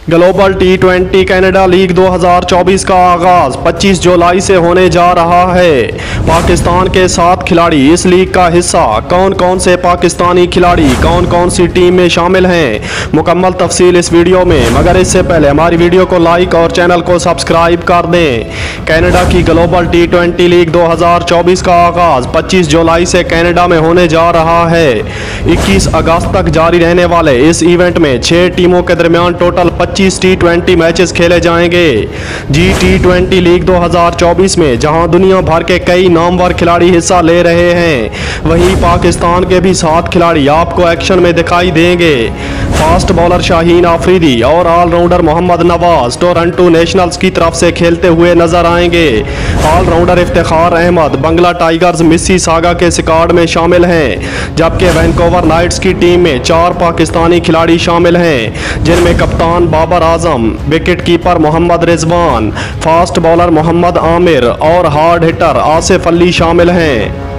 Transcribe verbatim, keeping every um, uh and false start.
Global T twenty Canada league दो हज़ार चौबीस का आगाज पच्चीस जुलाई से होने जा रहा है। पाकिस्तान के सात खिलाड़ी इस लीग का हिस्सा। कौन कौन से पाकिस्तानी खिलाड़ी कौन कौन सी टीम में शामिल हैं, मुकम्मल तफसील इस वीडियो में। मगर इससे पहले हमारी वीडियो को लाइक और चैनल को सब्सक्राइब कर दें। कनाडा की ग्लोबल टी ट्वेंटी लीग दो हज़ार चौबीस का आगाज पच्चीस जुलाई से कनाडा में होने जा रहा है। इक्कीस अगस्त तक जारी रहने वाले इस इवेंट में छह टीमों के दरमियान टोटल पच्चीस टी ट्वेंटी मैचेस खेले जाएंगे। जी टी ट्वेंटी लीग दो हज़ार चौबीस में जहां दुनिया भर के कई नामवर खिलाड़ी हिस्सा ले रहे हैं, वहीं पाकिस्तान के भी सात खिलाड़ी आपको एक्शन में दिखाई देंगे। फास्ट बॉलर शाहीन आफरीदी और all rounder Mohammad Nawaz Toronto Nationals की तरफ से खेलते हुए नजर आएंगे। All rounder Iftikhar Ahmed Bangla Tigers Mississauga के स्क्वाड में शामिल हैं, जबकि वैंकूवर नाइट्स की टीम में चार पाकिस्तानी खिलाड़ी शामिल हैं, जिनमें कप्तान Babar Azam, wicket keeper Mohammad Rizwan, fast bowler Mohammad Amir और हार्ड हिटर आसिफ अली शामिल हैं।